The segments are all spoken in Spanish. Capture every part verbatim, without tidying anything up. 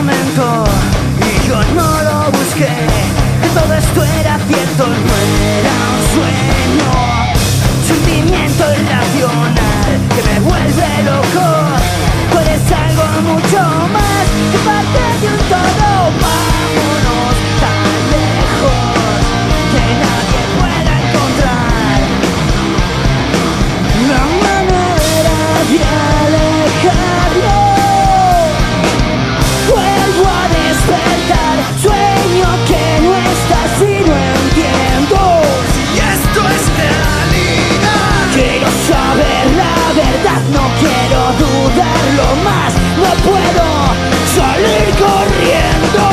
momento y yo no lo busqué. Que todo esto era cierto, no era un sueño. Sentimiento irracional que me vuelve loco. Tú eres algo mucho más que parte de un todo. Vámonos tan lejos que nadie pueda encontrar la manera de alejarlo. Vuelvo a despertar, sueño que no estás y no entiendo si esto es realidad. Quiero saber la verdad, no quiero dudarlo más. No puedo salir corriendo.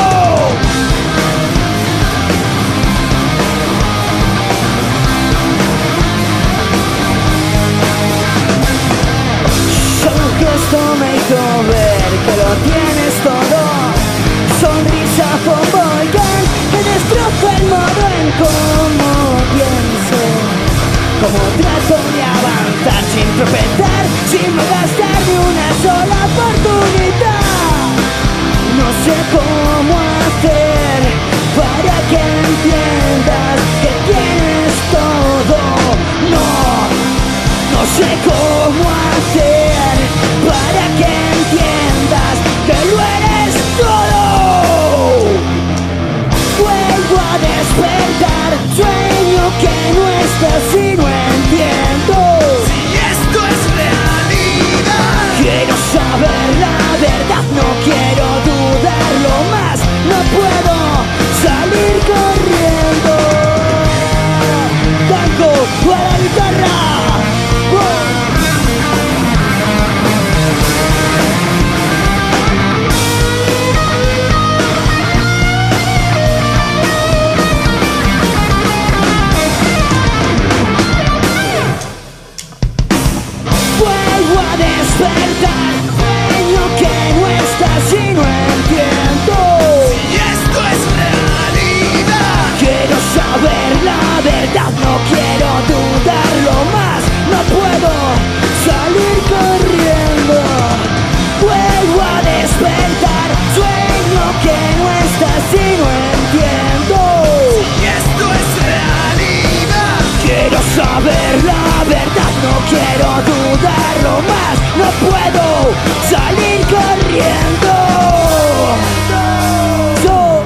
Solo un gesto me hizo ver que lo tienes todo. Sonrisa con volcán que destroza el modo en cómo pienso. Como trato de avanzar sin tropezar, sin gastar ni una sola oportunidad. No sé cómo hacer para que entiendas que tienes todo. No, no sé cómo hacer para que entiendas que lo eres todo. Vuelvo a despertar, sueño que no estás y no entiendo si esto es realidad. Quiero saber la verdad, no quiero dudarlo más. No puedo salir corriendo. Tango a la guitarra. Despertar, sueño que no estás y no entiendo si esto es realidad. Quiero saber la verdad, no quiero dudarlo más. No puedo salir corriendo. Vuelvo a despertar, sueño que no estás y no entiendo si esto es realidad. Quiero saber la verdad, no quiero dudarlo más. No puedo salir corriendo. Yo.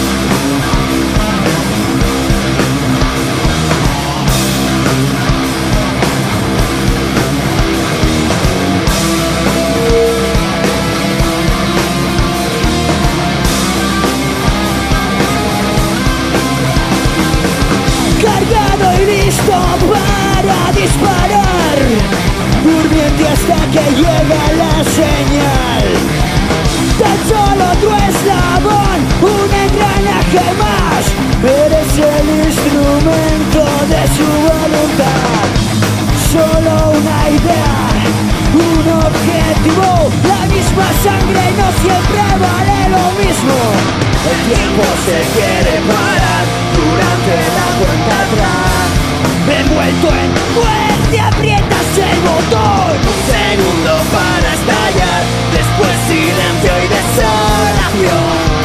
Cargado y listo para disparar, durmiente hasta que llega la señal. Tan solo tu eslabón, un engranaje más. Eres el instrumento de su voluntad. Solo una idea, un objetivo. La misma sangre no siempre vale lo mismo. El tiempo se quiere parar durante la cuenta atrás. Envuelto en muerte aprietas el botón. Un segundo para estallar, después silencio y desolación.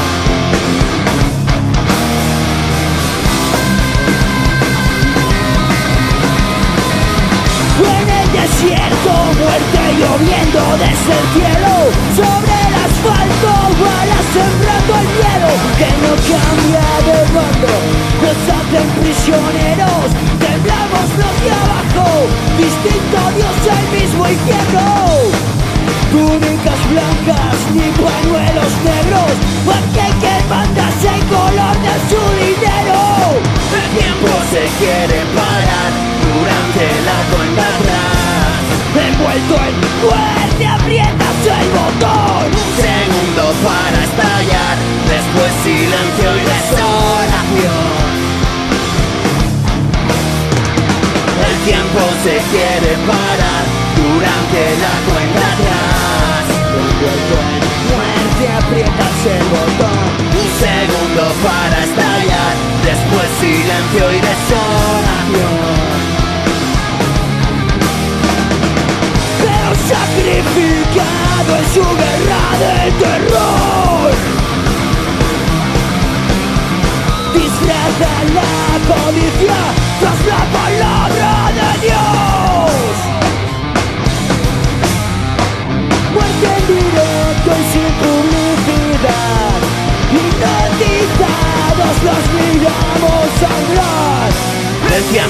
En el desierto, muerte lloviendo desde el cielo. Sobre el asfalto, balas sembrando el miedo que no cambia de bando. Nos hacen prisioneros, temblamos los de abajo. Distinto Dios, el mismo infierno. Túnicas blancas ni pañuelos negros. Aquí hay que mandas en color de su dinero. El tiempo se quiere parar durante la cuenta atrás. Envuelto en muerte aprietas el botón. Un segundo para estallar, después silencio y desolación. El tiempo se quiere parar durante la cuenta atrás. Envuelto en muerte aprietas el botón. Un segundo para estallar, después silencio y desolación. Pero sacrificado en su guerra del terror.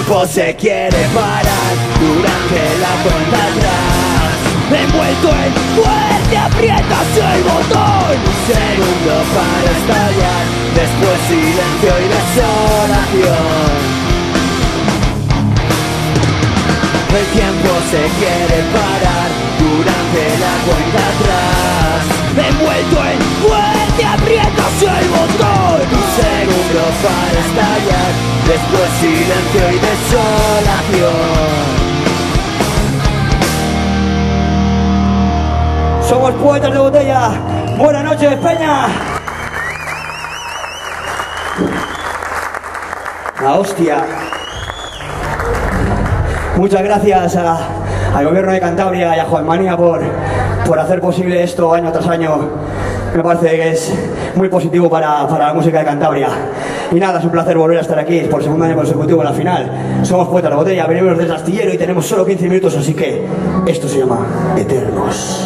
tiempo se quiere parar durante la cuenta atrás. Envuelto en fuerte aprietas el botón. Un segundo para estallar, después silencio y desolación. El tiempo se quiere parar durante la cuenta atrás. Envuelto en fuerte aprietas el botón. Un segundo para estallar, después silencio y desolación. Somos Poetas de Botella. Buenas noches, Peña. La hostia. Muchas gracias a, al gobierno de Cantabria y a Jóven por, por hacer posible esto año tras año. Me parece que es muy positivo para, para la música de Cantabria. Y nada, es un placer volver a estar aquí por segundo año consecutivo en la final. Somos Poetas de Botella, venimos desde el astillero y tenemos solo quince minutos, así que esto se llama Eternos.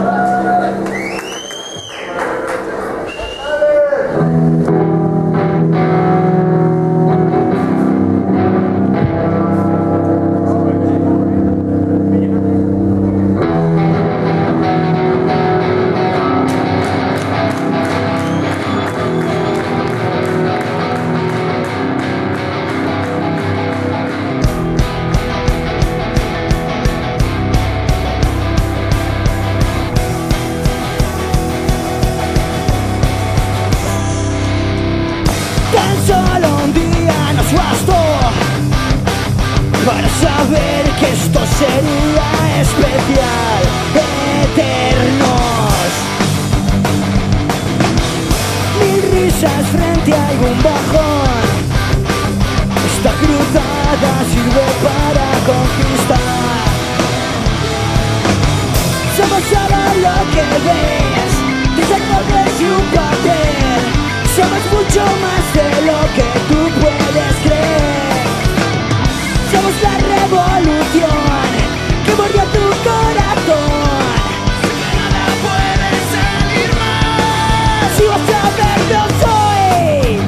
Para saber que esto sería especial. Eternos. Mil risas frente a algún bajón. Esta cruzada sirve para conquistar. Somos solo lo que ves, tres acordes y un papel. Somos mucho más de lo que tú puedes creer. Somos la revolución que mordía tu corazón. Sé que nada puede salir mal. Si vas a verlo soy.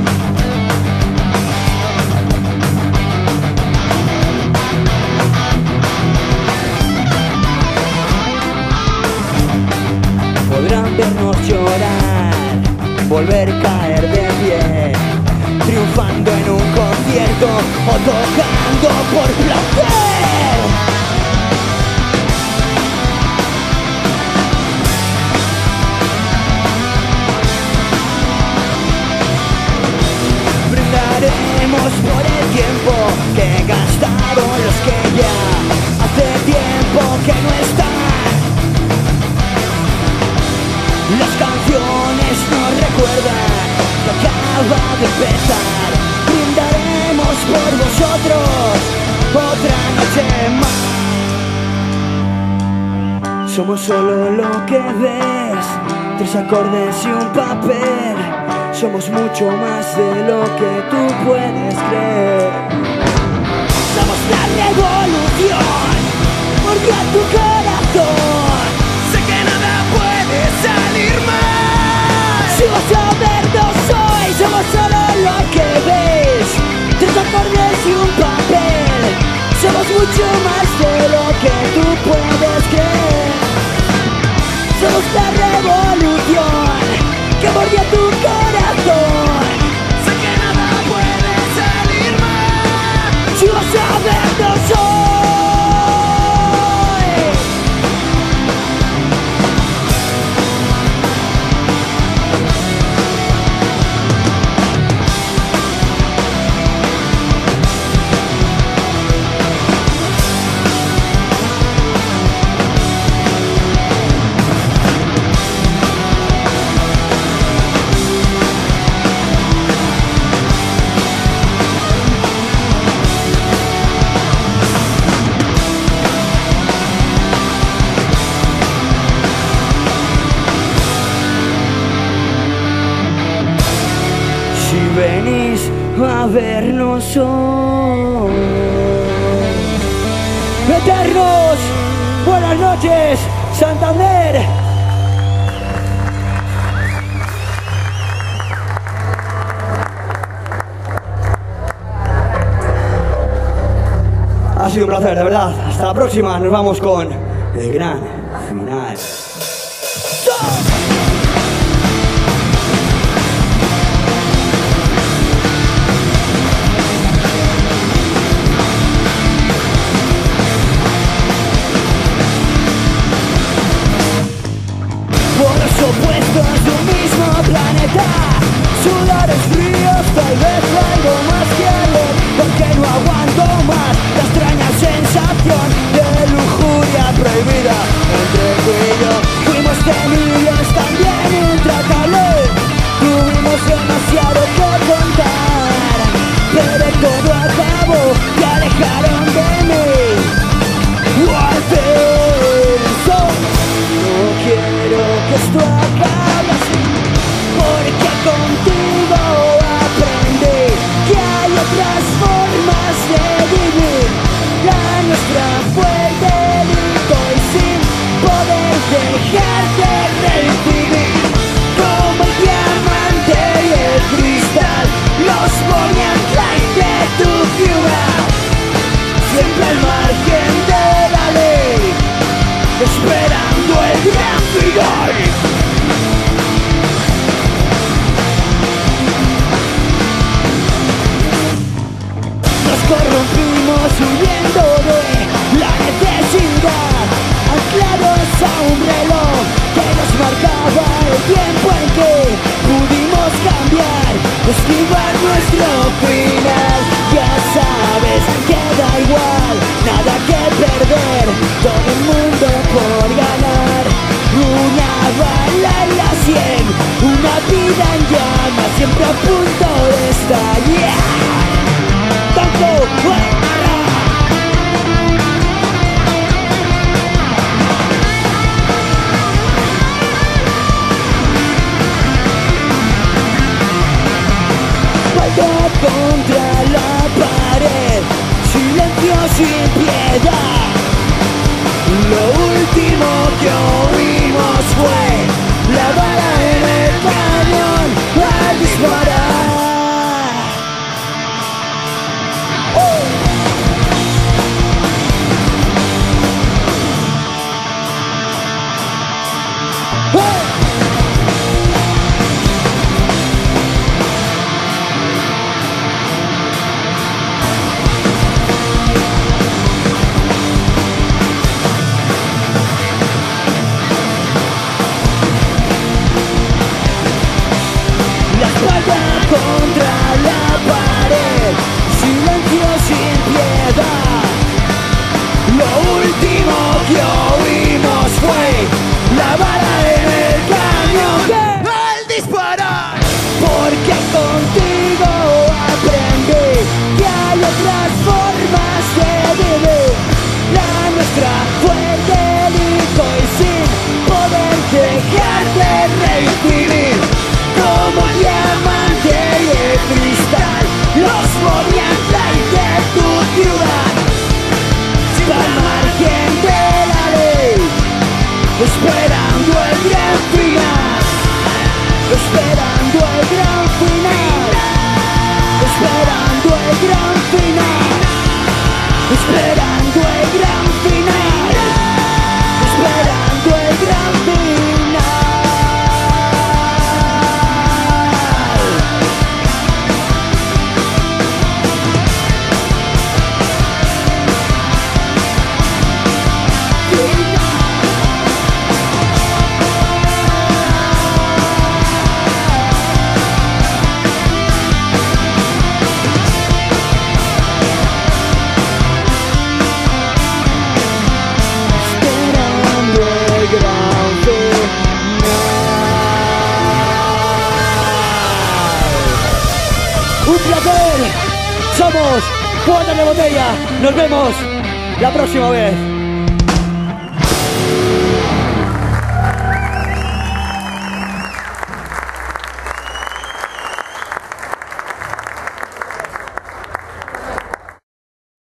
Podrán vernos llorar, volver a caer de pie, triunfando en un concierto o tocando por placer. Brindaremos por el tiempo que gastaron los que ya hace tiempo que no están. Las canciones nos recuerdan que acaba de empezar. Brindaremos por vosotros otra noche más. Somos solo lo que ves, tres acordes y un papel. Somos mucho más de lo que tú puedes creer. Somos la revolución, porque a tu corazón. Sé que nada puede salir mal. Si vas a vernos hoy, somos solo lo que ves, tres acordes y un papel. Somos mucho más de lo que tú puedes creer. Somos la revolución que mordía tu corazón. Sé que nada puede salir mal. Si vas a vernos hoy. Venís a vernos hoy. Eternos, buenas noches, Santander. sido un placer, de verdad. Hasta la próxima, nos vamos con el Gran Final. Por los opuestos de un mismo planeta, sudores fríos, tal vez algo más que ayer, porque no aguanto más la extraña sensación de lujuria prohibida entre tú y yo. Fuimos temibles, también intratables, tuvimos demasiado que contar, pero todo acabó, te alejaron de mí. No quiero que esto acabe así, porque contigo aprendí que hay otras formas de vivir. La nuestra fue el delito y sin poder dejar de recibir. Como el diamante y el cristal, los voy a anclar de tu ciudad, siempre al margen de la ley, esperando el gran final. Nos corrompimos huyendo de la necesidad, anclados a un reloj que nos marcaba el tiempo en que pudimos cambiar, esquivar nuestro final. Ya sabes que da igual, nada que perder, todo el mundo por ganar. Una bala en la sien, una vida en llamas, siempre a punto de estallar. ¡Tanto! Contra la pared, silencio sin piedad. Lo último que oímos fue la bala en el cañón al disparar. ¡Uh! ¡Uh! Contra la pared, silencio sin piedad. Lo último que oímos fue la bala en el cañón al disparar. Porque contigo aprendí que hay otras formas de vivir. La nuestra fue el delito y sin poder dejar de recibir. Como diamante y el cristal, los voy a anclar de tu ciudad, al margen de la ley, esperando el gran final, esperando el gran final, esperando el gran final, esperando el gran final, esperando el gran final. Un placer, somos Poetas de Botella, nos vemos la próxima vez.